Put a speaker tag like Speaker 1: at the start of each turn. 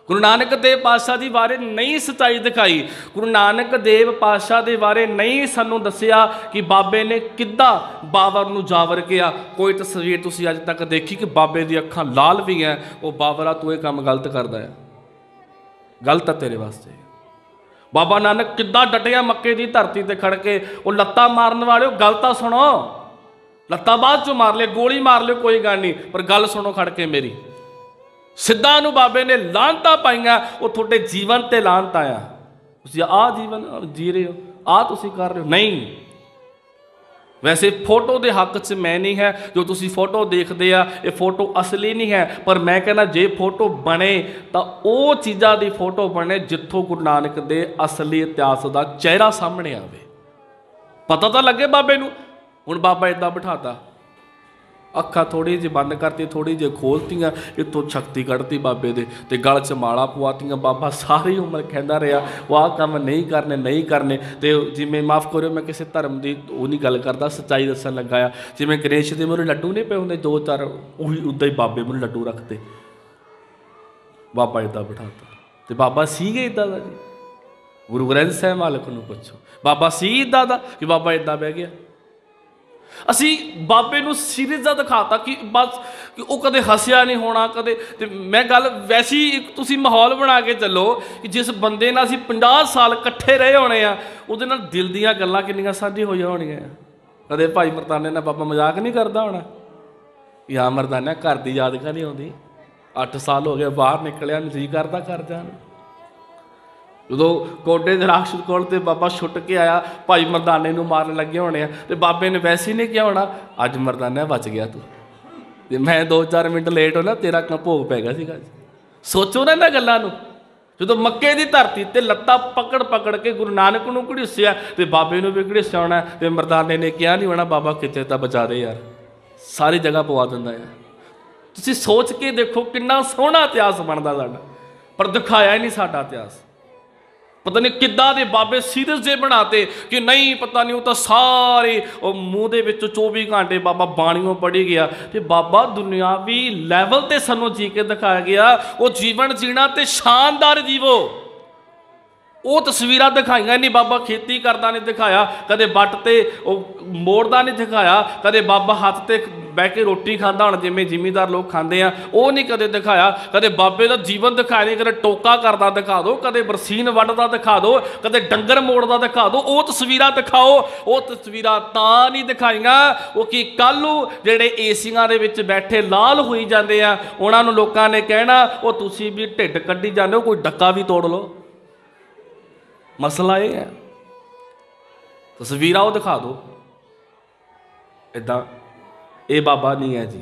Speaker 1: गुरु नानक देव पातशाह जी बारे नहीं सच्चाई दिखाई। गुरु नानक देव पातशाह के बारे नहीं सानू दसिया कि बाबे ने किद्दां बाबर नूं जावर किया। कोई तस्वीर तुसीं अज तक देखी कि बाबे दी अखां लाल भी हैं, वो बाबरा तू ये काम गलत करदा है, गलत है तेरे वास्ते। बाबा नानक किद्दां डटिया मक्के की धरती ते खड़ के, वो लत्तां मारन वाले गल तां सुनो, लत्तां बाद चों मार ले, गोली मार लो, कोई गल नहीं, पर गल सुनो खड़ के मेरी। सिद्धां नूं बाबे ने लानतां पाईआं, वो तुहाडे जीवन ते लानत आया। तुसीं आ जीवन जी रहे हो, आ तुसीं कर रहे हो, नहीं। वैसे फोटो के हक च मैं नहीं है, जो तुसीं फोटो देखते आ ये फोटो असली नहीं है, पर मैं कहना जे फोटो बने तो वो चीज़ां की फोटो बने जिथों गुरु नानक दे असली इतिहास का चेहरा सामने आवे, पता तो लगे बाबे नूं। हुण बाबा इदां बिठाता, अखा थोड़ी जी बंद करती, थोड़ी जी खोलतियाँ, इतों शक्ति कढ़ती बाबे दे ते गल च माला पवातियाँ। बाबा सारी उम्र कहता रहा वाह काम नहीं करने नहीं करने। तो जिमें माफ़ करो मैं किसी धर्म की वो नहीं गल करता, सच्चाई दसन लगा आ। जिमें गणेश के मेरे लड्डू नहीं पे होंगे 2-4, उही उदा ही बाबे मेरे लड्डू रखते, बाबा इदा बिठाता। तो बाबा सीगे इदा का जी, गुरु ग्रंथ साहिब मालिक नूं पुछो, बाबा सी इदा का कि बाबा इदा बह गया। असी बाबे नूं सीरीज़ दिखाता कि बस कि वो कदे हसिया नहीं होना कदे। ते मैं गल वैसी तुसीं माहौल बना के चलो कि जिस बंदे नाल असीं 50 साल इकट्ठे रहे होने आ, उहदे नाल दिल दीयां गल्लां किन्नियां साझी होईयां होणीआं। कदे भाई मरदाने नाल बाबा मजाक नहीं करदा होना, या मरदाना घर दी याद का नहीं आउंदी, 8 साल हो गए बाहर निकलिया नहीं जी करदा कर जाण। जो गोडे दे राक्षस कोल ते बाबा छुट के आया, भाई मरदाने नूं मारन लगे होने आ, ते बाबे ने वैसे ही नहीं किया होना अज मरदाना बच गया तू, ते मैं 2-4 मिनट लेट होना तेरा भोग पै गया सीगा। सोचो ना इन्हां गल्लां नूं। जो मक्के की धरती ते लत्तां पकड़ पकड़ के गुरु नानक नूं घड़ीसिया ते बाबे नूं भी घड़ीसिया होना, ते मरदाने ने कहा नहीं होना बाबा किते तां बचा दे यार, सारी जगह पवा दिंदा यार। तुसीं सोच के देखो कितना सोहना इतिहास बनदा साडा, पर दिखाया ही नहीं साडा इतिहास। पता नहीं किद्दां दे बाबे सीरीज़ जे बनाते कि नहीं पता नहीं वो तो सारे मूँह दे विच 24 घंटे बाबा बाणियों पढ़ी गया। तो बाबा दुनियावी लैवल ते सानू जी के दिखाया गया, वो जीवन जीना ते शानदार जीवो। वो तस्वीरां दिखाइया नहीं, बाबा खेती करता नहीं दिखाया, कदे बट ते मोड़दा नहीं दिखाया, कदे बाबा हाथ ते बह के रोटी खाता होना जिमें जिमीदार लोग खाते हैं, वो नहीं कदे दिखाया। कदे बाबे का जीवन दिखाया नहीं, कदे टोका करता दिखा दो, कदे बरसीन वड्डदा दिखा दो, कदे डंगर मोड़दा दिखा दो, वो तस्वीरां दिखाओ। वो तस्वीरां तां नहीं दिखाइया वो कि कल जेडे एसियां दे विच बैठे लाल होई जाते हैं, उन्होंने लोगों ने कहना वो तुसीं भी ढिड कड्ढी जाते हो, कोई डक्का भी तोड़ लो। मसला ये है, तस्वीरां वो दिखा दो, इदां ये बाबा नहीं है जी।